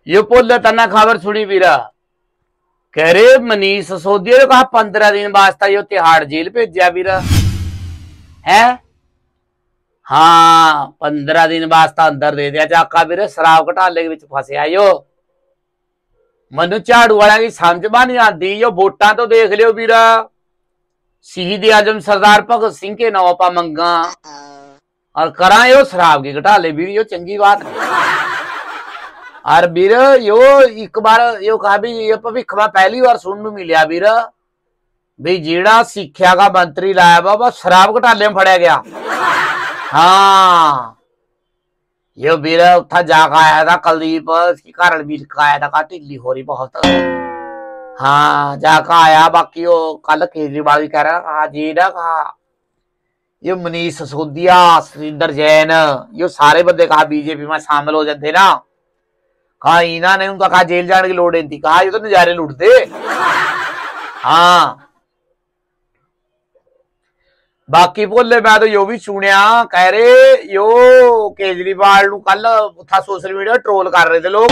यो पोल तना खबर सुनी वीरा। कह रहे मनीष सिसोदिया ने कहा 15 दिन वास्ता यो तिहाड़ जेल भेजा वीरा है। हाँ 15 दिन वास्ता अंदर दे दिया जाका वीर। शराब घोटाले के फसया यो। मनु झाड़ू वाला की समझ नहीं आती। यो वोटां तो देख लियो वीरा। शहीद आजम सरदार भगत सिंह के नाम पा मंगा और करा यो शराब के घोटाले वीर। यो चंगी बात और वीर यो एक बार यो कहा भी ये भविख में पहली बार सुनने मिलिया वीर भी जेड़ा सिक्ख्या का मंत्री लाया बाबा शराब घोटाले में फड़या गया। हाँ यो वीर उठा जाकर आया था कुलदीप इसके कारण वीर का आया था ढिल्ली हो रही बहुत। हाँ जाकर आया। बाकी वो कल केजरीवाल भी कह रहा कहा जेड़ा कहा यो मनीष सिसोदिया सुरिंदर जैन यो सारे बंदे कहा बीजेपी में शामिल हो जाते ना। कहा इना ने उनका कहा जेल जाने की लोड़ नहीं थी। कहा ये तो नजारे लूटते। हाँ बाकी बोले मैं तो यो भी सुनिया कह रहे यो केजरीवाल कल था सोशल मीडिया ट्रोल कर रहे थे लोग।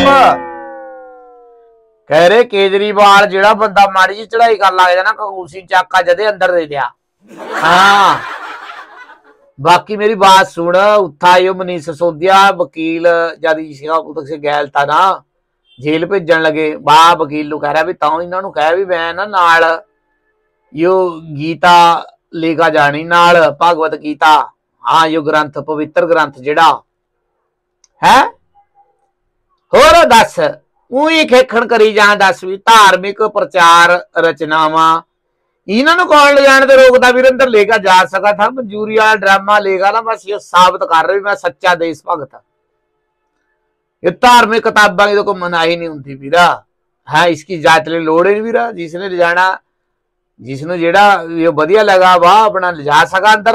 कह रहे केजरीवाल जेड़ा बंदा माड़ी जी चढ़ाई कर लग जाना उसी चाका जदे अंदर दे दिया। हाँ बाकी मेरी बात सुन उठा यो मनीष सिसोदिया वकील जद से गैल था ना जेल भेजन लगे वाह वकील कह रहा भी तां इन्हों कह भी मैं ना नाल यो गीता लेगा जानी नाल भगवत गीता। हाँ यो ग्रंथ पवित्र ग्रंथ जेड़ा है होर दस उही खेखण करी जा दस भी धार्मिक प्रचार रचनावां इन्होंने कौन ले जाने तो रोकता वीर अंदर लेकर जा सका था। मंजूरी वाला ड्रामा लेगा ना बस ये साबित कर रहे मैं सच्चा देश भगत। ये धार्मिक किताबा की तो कोई मनाही नहीं होती वीरा। हाँ इसकी जात ले लोड़ नहीं वीरा। जिसने ले जाना जिसने जेड़ा ये बढ़िया लगा वाह अपना ले जा सका अंदर।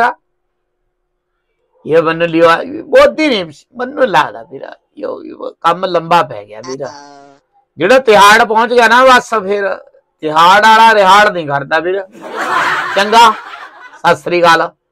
ये बन लियो बहुत ही नहीं मन लगता वीरा। यो कम लंबा पै गया वीरा। जेड़ा तिहाड़ पहुंच गया ना बस फिर तिहाड़ वाला रिहाड़ नहीं करता वीर। चंगा सत श्री अकाल।